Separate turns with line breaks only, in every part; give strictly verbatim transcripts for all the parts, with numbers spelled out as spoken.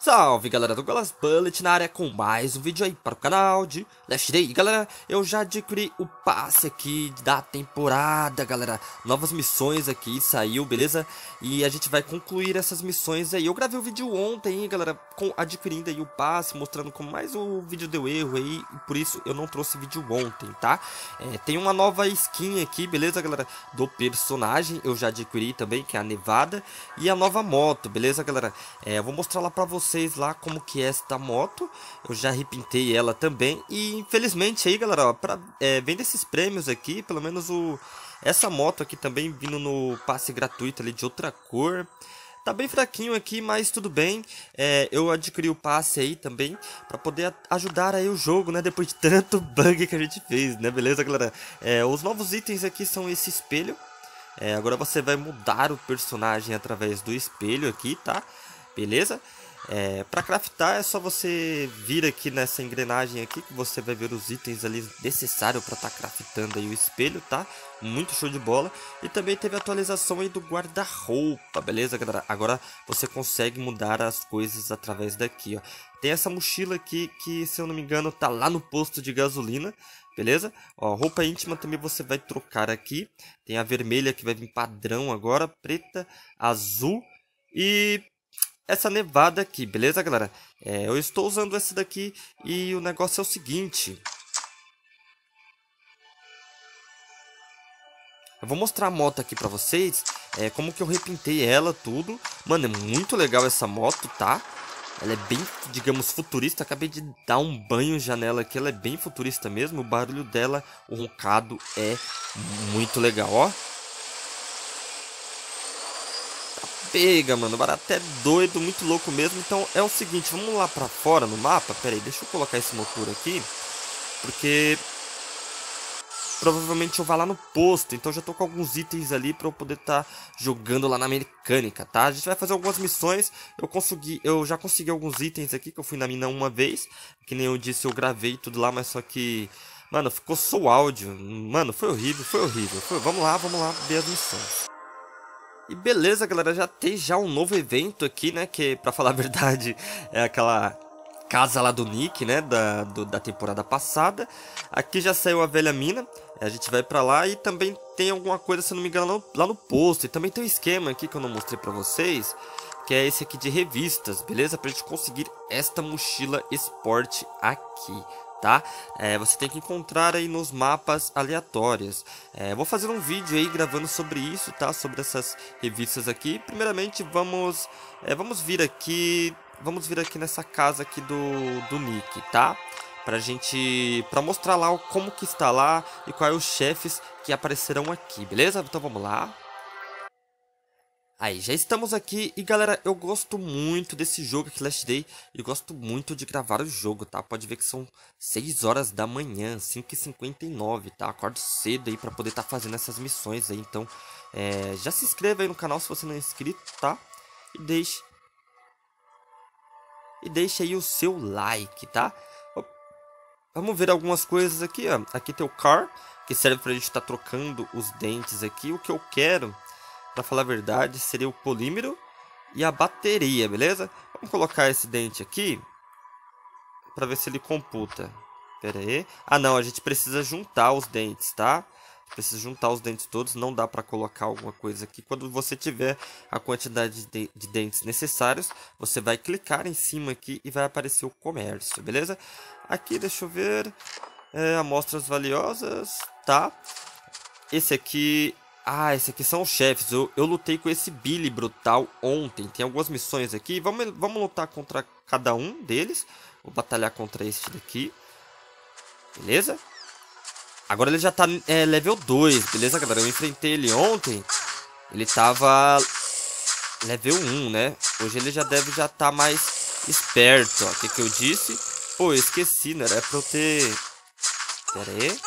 Salve galera do Golas Bullet na área com mais um vídeo aí para o canal de Last Day. Galera, eu já adquiri o passe aqui da temporada, galera. Novas missões aqui, saiu, beleza? E a gente vai concluir essas missões aí. Eu gravei o vídeo ontem, hein, galera, com, adquirindo aí o passe, mostrando como mais o vídeo deu erro aí. E por isso eu não trouxe vídeo ontem, tá? É, tem uma nova skin aqui, beleza, galera? Do personagem, eu já adquiri também, que é a Nevada. E a nova moto, beleza, galera? É, eu vou mostrar lá pra vocês. Vocês lá como que é esta moto. Eu já repintei ela também. E infelizmente aí, galera, ó, pra, é, vendo esses prêmios aqui, pelo menos o essa moto aqui também vindo no passe gratuito ali de outra cor. Tá bem fraquinho aqui, mas tudo bem. É, eu adquiri o passe aí também para poder ajudar aí o jogo, né? Depois de tanto bug que a gente fez, né? Beleza, galera? É, os novos itens aqui são esse espelho. É, agora você vai mudar o personagem através do espelho aqui, tá? Beleza? É, para craftar é só você vir aqui nessa engrenagem aqui que você vai ver os itens ali necessários para estar tá craftando aí o espelho, tá? Muito show de bola. E também teve a atualização aí do guarda-roupa, beleza, galera? Agora você consegue mudar as coisas através daqui, ó. Tem essa mochila aqui que, se eu não me engano, tá lá no posto de gasolina. Beleza? Ó, roupa íntima também você vai trocar aqui. Tem a vermelha que vai vir padrão agora, preta, azul e essa Nevada aqui, beleza, galera? É, eu estou usando essa daqui e o negócio é o seguinte. Eu vou mostrar a moto aqui pra vocês, é, como que eu repintei ela, tudo. Mano, é muito legal essa moto, tá? Ela é bem, digamos, futurista. Acabei de dar um banho já nela aqui, ela é bem futurista mesmo. O barulho dela, o roncado é muito legal, ó. Pega, mano, o barato é doido, muito louco mesmo. Então é o seguinte, vamos lá pra fora no mapa. Pera aí, deixa eu colocar esse motor aqui, porque provavelmente eu vou lá no posto. Então já tô com alguns itens ali pra eu poder estar tá jogando lá na mecânica, tá? A gente vai fazer algumas missões. Eu consegui, eu já consegui alguns itens aqui, que eu fui na mina uma vez. Que nem eu disse, eu gravei tudo lá, mas só que, mano, ficou só o áudio. Mano, foi horrível, foi horrível foi... Vamos lá, vamos lá ver as missões. E beleza, galera, já tem já um novo evento aqui, né, que pra falar a verdade é aquela casa lá do Nick, né, da, do, da temporada passada. Aqui já saiu a velha mina, a gente vai pra lá e também tem alguma coisa, se não me engano, lá no posto. E também tem um esquema aqui que eu não mostrei pra vocês, que é esse aqui de revistas, beleza? Pra gente conseguir esta mochila esporte aqui, tá? É, você tem que encontrar aí nos mapas aleatórios. É, vou fazer um vídeo aí gravando sobre isso, tá? Sobre essas revistas aqui. Primeiramente vamos, é, vamos vir aqui, vamos vir aqui nessa casa aqui do, do Nick, tá? Pra gente, pra mostrar lá como que está lá e quais os chefes que aparecerão aqui, beleza? Então vamos lá. Aí, já estamos aqui e galera, eu gosto muito desse jogo aqui, Last Day. E gosto muito de gravar o jogo, tá? Pode ver que são seis horas da manhã, cinco e cinquenta e nove, tá? Acordo cedo aí pra poder estar tá fazendo essas missões aí. Então, é, já se inscreva aí no canal se você não é inscrito, tá? E deixe... E deixe aí o seu like, tá? Vamos ver algumas coisas aqui, ó. Aqui tem o car, que serve pra gente estar tá trocando os dentes aqui. O que eu quero... Pra falar a verdade, seria o polímero e a bateria, beleza? Vamos colocar esse dente aqui pra ver se ele computa. Pera aí. Ah, não, a gente precisa juntar os dentes, tá? Precisa juntar os dentes todos, não dá pra colocar alguma coisa aqui. Quando você tiver a quantidade de, de dentes necessários, você vai clicar em cima aqui e vai aparecer o comércio, beleza? Aqui, deixa eu ver... É, amostras valiosas, tá? Esse aqui... Ah, esse aqui são os chefes. Eu, eu lutei com esse Billy brutal ontem. Tem algumas missões aqui. Vamos, vamos lutar contra cada um deles. Vou batalhar contra este daqui. Beleza? Agora ele já tá é, level dois. Beleza, galera? Eu enfrentei ele ontem. Ele tava level um, né? Hoje ele já deve já tá mais esperto. Ó. O que que eu disse? Pô, eu esqueci, né? Era pra eu ter... Pera aí.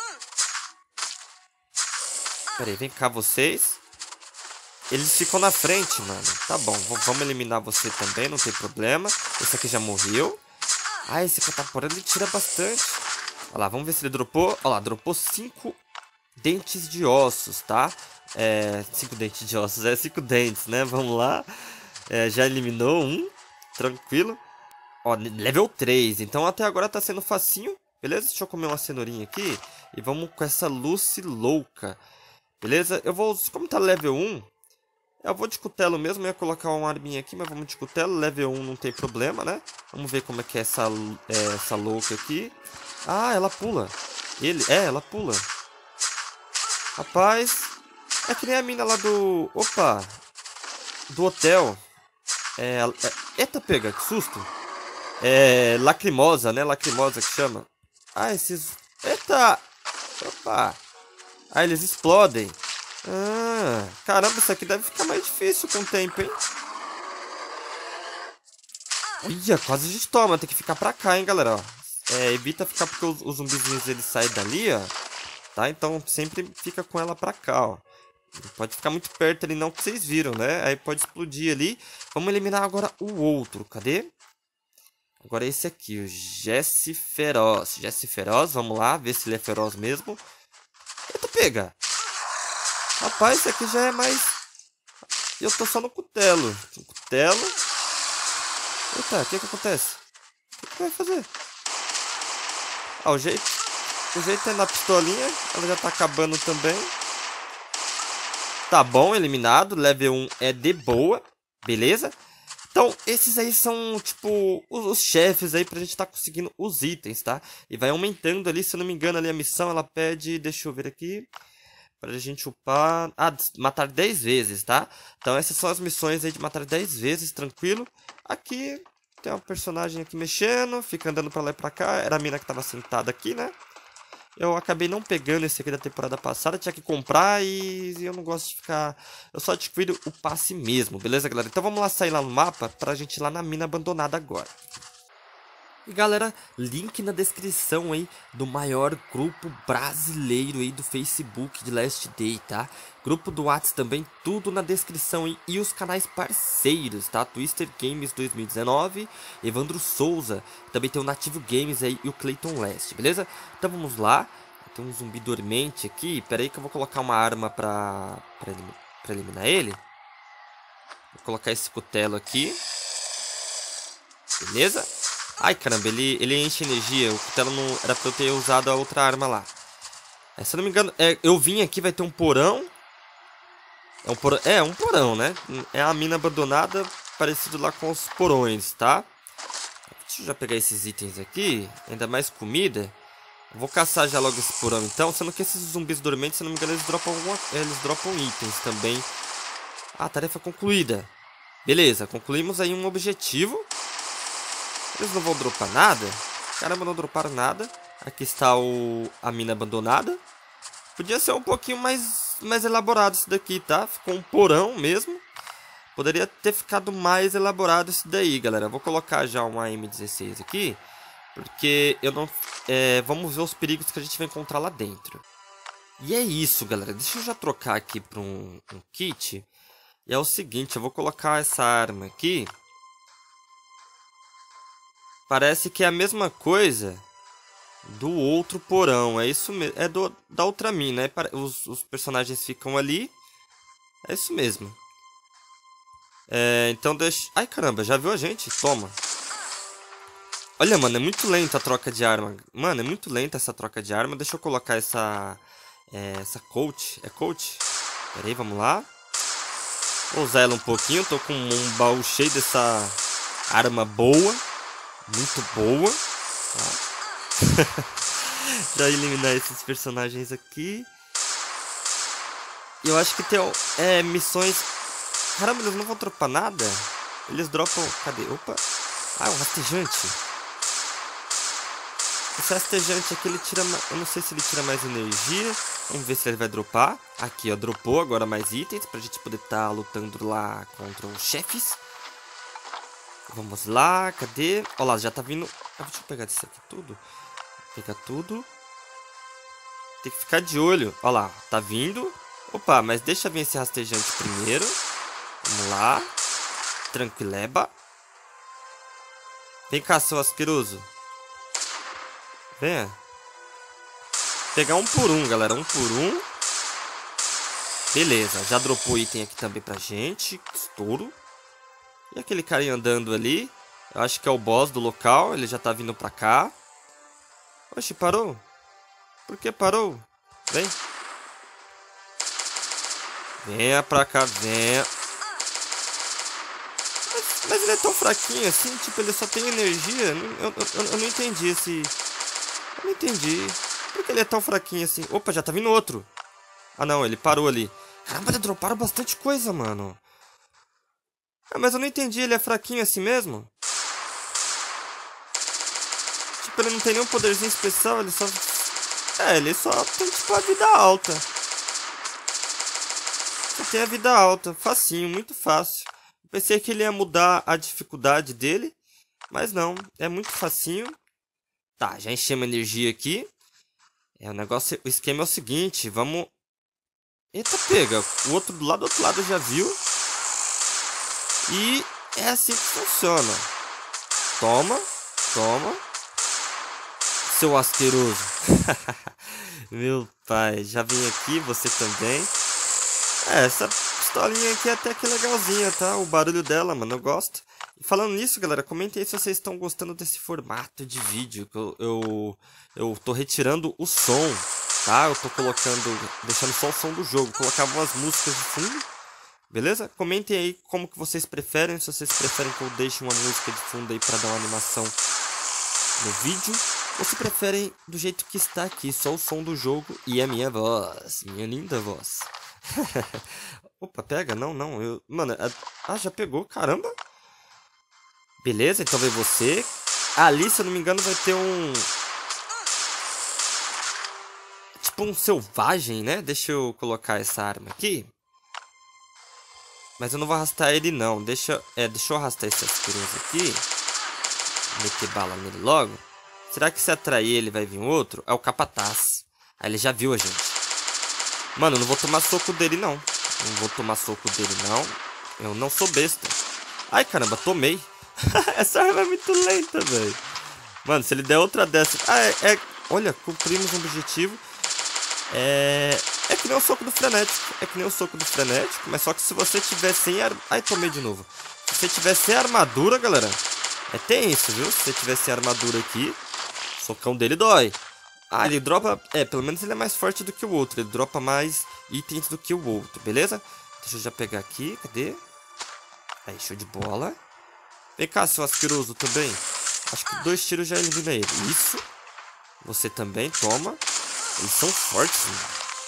Pera aí, vem cá vocês. Eles ficam na frente, mano. Tá bom, vamos eliminar você também, não tem problema. Esse aqui já morreu. Ah, esse catapora ele tira bastante. Olha lá, vamos ver se ele dropou. Olha lá, dropou cinco dentes de ossos, tá? É, cinco dentes de ossos, é cinco dentes, né? Vamos lá. É, já eliminou um, tranquilo. Ó, level três. Então até agora tá sendo facinho. Beleza? Deixa eu comer uma cenourinha aqui. E vamos com essa Lucy louca. Beleza? Eu vou... Como tá level um... Eu vou de cutelo mesmo. Eu ia colocar uma arminha aqui, mas vamos de cutelo. Level um não tem problema, né? Vamos ver como é que é essa, é, essa louca aqui. Ah, ela pula. Ele... É, ela pula. Rapaz... É que nem a mina lá do... Opa! Do hotel. É... é... Eita, pega, que susto. É... Lacrimosa, né? Lacrimosa que chama. Ah, esses... Eita! Opa! Ah, eles explodem. Ah, caramba, isso aqui deve ficar mais difícil com o tempo, hein? Olha, quase a gente toma. Tem que ficar pra cá, hein, galera. Ó. É, evita ficar porque os, os zumbizinhos eles saem dali, ó. Tá? Então sempre fica com ela pra cá, ó. Não pode ficar muito perto ali não, que vocês viram, né? Aí pode explodir ali. Vamos eliminar agora o outro. Cadê? Agora esse aqui, o Jesse Feroz. Jesse Feroz, vamos lá, ver se ele é feroz mesmo. Eita, pega! Rapaz, esse aqui já é mais... Eu tô só no cutelo. No cutelo. Eita, o que que acontece? O que que vai fazer? Ah, o jeito... O jeito é na pistolinha. Ela já tá acabando também. Tá bom, eliminado. Level um é de boa. Beleza? Então, esses aí são, tipo, os, os chefes aí pra gente tá conseguindo os itens, tá? E vai aumentando ali, se eu não me engano, ali a missão, ela pede... Deixa eu ver aqui... Pra gente upar... Ah, matar dez vezes, tá? Então, essas são as missões aí de matar dez vezes, tranquilo. Aqui, tem uma personagem aqui mexendo, fica andando pra lá e pra cá. Era a mina que tava sentada aqui, né? Eu acabei não pegando esse aqui da temporada passada, tinha que comprar e eu não gosto de ficar... Eu só adquiro o passe mesmo, beleza, galera? Então vamos lá sair lá no mapa pra gente ir lá na mina abandonada agora. E galera, link na descrição aí do maior grupo brasileiro aí do Facebook de Last Day, tá? Grupo do WhatsApp também, tudo na descrição aí. E os canais parceiros, tá? Twister Games dois mil e dezenove, Evandro Souza, também tem o Nativo Games aí e o Clayton Last, beleza? Então vamos lá, tem um zumbi dormente aqui, pera aí que eu vou colocar uma arma pra, pra, elim pra eliminar ele. Vou colocar esse cutelo aqui, beleza? Ai, caramba, ele, ele enche energia. O cutelo não era pra eu ter usado a outra arma lá. É, se eu não me engano, é, eu vim aqui, vai ter um porão. É um porão, é, um porão, né? É a mina abandonada, parecido lá com os porões, tá? Deixa eu já pegar esses itens aqui. Ainda mais comida. Eu vou caçar já logo esse porão, então. Sendo que esses zumbis dormentes, se eu não me engano, eles dropam, alguma, eles dropam itens também. Ah, tarefa concluída. Beleza, concluímos aí um objetivo. Eles não vão dropar nada? Caramba, não droparam nada. Aqui está o, a mina abandonada. Podia ser um pouquinho mais, mais elaborado isso daqui, tá? Ficou um porão mesmo. Poderia ter ficado mais elaborado isso daí, galera. Vou colocar já uma M dezesseis aqui. Porque eu não... É, vamos ver os perigos que a gente vai encontrar lá dentro. E é isso, galera. Deixa eu já trocar aqui para um, um kit. E é o seguinte, eu vou colocar essa arma aqui. Parece que é a mesma coisa do outro porão. É isso mesmo. É do, da outra mina. É, os, os personagens ficam ali. É isso mesmo. É, então deixa... Ai, caramba. Já viu a gente? Toma. Olha, mano. É muito lenta a troca de arma. Mano, é muito lenta essa troca de arma. Deixa eu colocar essa... É, essa coach. É coach? Pera aí, vamos lá. Vou usar ela um pouquinho. Tô com um baú cheio dessa arma boa. Muito boa. Tá? Já eliminar esses personagens aqui. E eu acho que tem é, missões... Caramba, eles não vão dropar nada? Eles dropam... Cadê? Opa. Ah, um rastejante. Esse rastejante aqui, ele tira... Eu não sei se ele tira mais energia. Vamos ver se ele vai dropar. Aqui, ó. Dropou agora mais itens. Pra gente poder estar tá lutando lá contra os chefes. Vamos lá, cadê? Olha lá, já tá vindo... Ah, deixa eu pegar isso aqui tudo. Pegar tudo. Tem que ficar de olho. Olha lá, tá vindo. Opa, mas deixa vir esse rastejante primeiro. Vamos lá. Tranquileba. Vem cá, seu asqueroso. Venha. Pegar um por um, galera. Um por um. Beleza, já dropou item aqui também pra gente. Estouro. E aquele carinha andando ali. Eu acho que é o boss do local. Ele já tá vindo pra cá. Oxe, parou? Por que parou? Vem. Venha pra cá, venha. Mas, mas ele é tão fraquinho assim, tipo, ele só tem energia. Eu, eu, eu não entendi esse... Eu não entendi. Por que ele é tão fraquinho assim? Opa, já tá vindo outro. Ah não, ele parou ali. Caramba, ele droparam bastante coisa, mano. Ah, mas eu não entendi, ele é fraquinho assim mesmo? Tipo, ele não tem nenhum poderzinho especial, ele só... É, ele só tem, tipo, a vida alta. Só tem a vida alta, facinho, muito fácil. Pensei que ele ia mudar a dificuldade dele, mas não, é muito facinho. Tá, já enchemos energia aqui. É, o negócio, o esquema é o seguinte, vamos... Eita, pega, o outro do lado, do outro lado já viu. E é assim que funciona. Toma, toma. Seu asqueroso. Meu pai, já vim aqui, você também. É, essa pistolinha aqui é até que legalzinha, tá? O barulho dela, mano, eu gosto. E falando nisso, galera, comentem aí se vocês estão gostando desse formato de vídeo. Eu, eu, eu tô retirando o som, tá? Eu tô colocando, deixando só o som do jogo. Colocava umas músicas de fundo, beleza? Comentem aí como que vocês preferem. Se vocês preferem que eu deixe uma música de fundo aí pra dar uma animação no vídeo. Ou se preferem do jeito que está aqui, só o som do jogo e a minha voz. Minha linda voz. Opa, pega? Não, não. Eu... Mano, a... ah, já pegou, caramba. Beleza, então vem você. Ali, se eu não me engano, vai ter um... Tipo um selvagem, né? Deixa eu colocar essa arma aqui. Mas eu não vou arrastar ele, não. Deixa, é, deixa eu arrastar esse asqueroso aqui. Meter bala nele logo. Será que se atrair ele vai vir outro? É o capataz. Aí ele já viu a gente. Mano, eu não vou tomar soco dele, não. Não vou tomar soco dele, não. Eu não sou besta. Ai, caramba, tomei. Essa arma é muito lenta, velho. Mano, se ele der outra dessa... Ah, é... é... Olha, cumprimos um objetivo. É... É que nem o soco do frenético. É que nem o soco do frenético. Mas só que se você tiver sem... Ar... Ai, tomei de novo. Se você tiver sem armadura, galera... É tenso, viu? Se você tiver sem armadura aqui... O socão dele dói. Ah, ele dropa... É, pelo menos ele é mais forte do que o outro. Ele dropa mais itens do que o outro, beleza? Deixa eu já pegar aqui. Cadê? Aí, show de bola. Vem cá, seu asqueroso, também. Acho que dois tiros já elimina ele. Isso. Você também, toma. Eles são fortes, mano.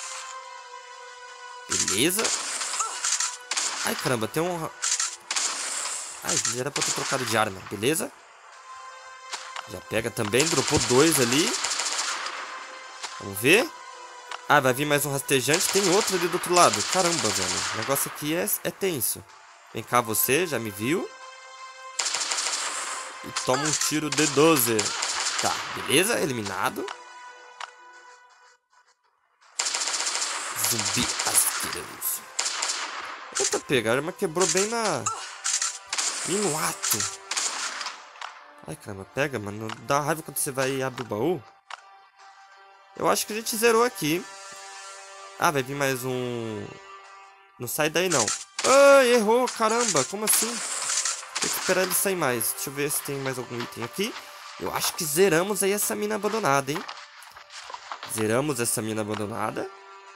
Beleza. Ai, caramba, tem um... Ai, já era pra ter trocado de arma, beleza? Já pega também, dropou dois ali. Vamos ver. Ah, vai vir mais um rastejante. Tem outro ali do outro lado. Caramba, velho. O negócio aqui é, é tenso. Vem cá você, já me viu. E toma um tiro de doze. Tá, beleza, eliminado. Zumbi asqueroso. Eita, pega, a arma quebrou bem na... Bem no ato. Ai, caramba, pega, mano. Dá raiva quando você vai e abre o baú. Eu acho que a gente zerou aqui. Ah, vai vir mais um... Não sai daí, não. Ai, errou, caramba. Como assim? Tem que esperar ele sair mais. Deixa eu ver se tem mais algum item aqui. Eu acho que zeramos aí essa mina abandonada, hein? Zeramos essa mina abandonada.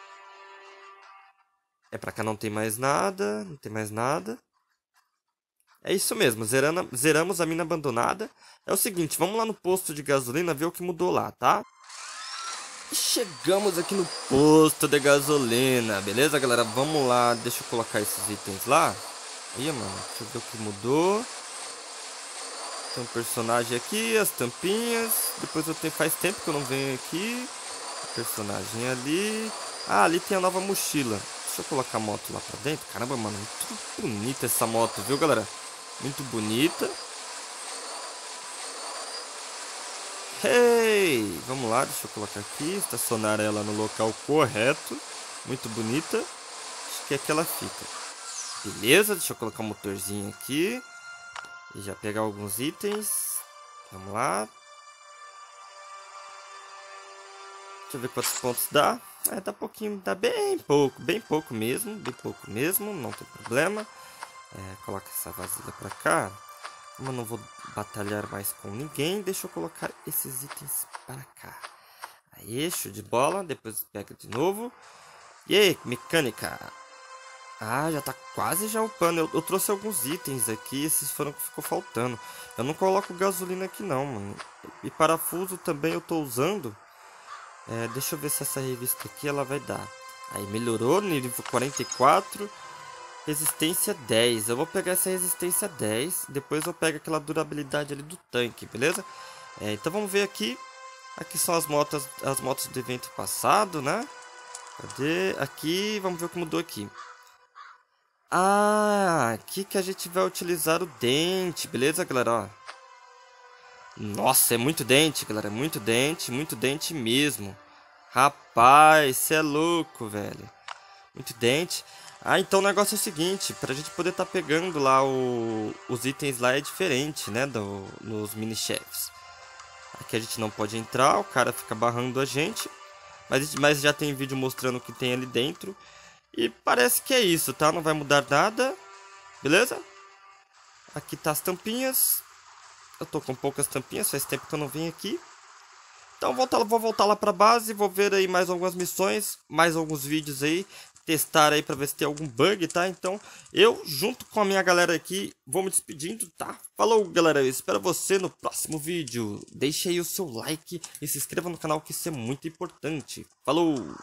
É, pra cá não tem mais nada. Não tem mais nada. É isso mesmo, zerando, zeramos a mina abandonada. É o seguinte, vamos lá no posto de gasolina ver o que mudou lá, tá? E chegamos aqui no posto de gasolina, beleza, galera? Vamos lá, deixa eu colocar esses itens lá. Aí, mano, deixa eu ver o que mudou. Tem um personagem aqui, as tampinhas. Depois eu tenho, faz tempo que eu não venho aqui. O personagem ali. Ah, ali tem a nova mochila. Deixa eu colocar a moto lá pra dentro. Caramba, mano, muito bonita essa moto, viu, galera? Muito bonita. Hey! Vamos lá, deixa eu colocar aqui. Estacionar ela no local correto. Muito bonita. Acho que é que ela fica. Beleza, deixa eu colocar o um motorzinho aqui. E já pegar alguns itens. Vamos lá. Deixa eu ver quantos pontos dá. É, dá pouquinho, dá bem pouco. Bem pouco mesmo, bem pouco mesmo. Não tem problema. É, coloca essa vasilha pra cá. Como eu não vou batalhar mais com ninguém, deixa eu colocar esses itens para cá. Aí, show de bola. Depois pega de novo. E aí, mecânica. Ah, já tá quase já upando. Eu, eu trouxe alguns itens aqui. Esses foram que ficou faltando. Eu não coloco gasolina aqui não, mano. E parafuso também eu tô usando. É, deixa eu ver se essa revista aqui ela vai dar. Aí, melhorou. Nível quarenta e quatro. Resistência dez. Eu vou pegar essa resistência dez. Depois eu pego aquela durabilidade ali do tanque, beleza? É, então vamos ver aqui. Aqui são as motos, as motos do evento passado, né? Cadê? Aqui, vamos ver o que mudou aqui. Ah, aqui que a gente vai utilizar o dente, beleza, galera? Ó. Nossa, é muito dente, galera. É muito dente, muito dente mesmo. Rapaz, você é louco, velho. Muito dente. Ah, então o negócio é o seguinte, pra gente poder estar tá pegando lá o, os itens lá é diferente, né, do, nos mini-chefes. Aqui a gente não pode entrar, o cara fica barrando a gente, mas, mas já tem vídeo mostrando o que tem ali dentro. E parece que é isso, tá? Não vai mudar nada, beleza? Aqui tá as tampinhas. Eu tô com poucas tampinhas, faz tempo que eu não venho aqui. Então voltar, vou voltar lá pra base, vou ver aí mais algumas missões, mais alguns vídeos aí. Testar aí pra ver se tem algum bug, tá? Então, eu, junto com a minha galera aqui, vou me despedindo, tá? Falou, galera, eu espero você no próximo vídeo. Deixe aí o seu like e se inscreva no canal, que isso é muito importante. Falou!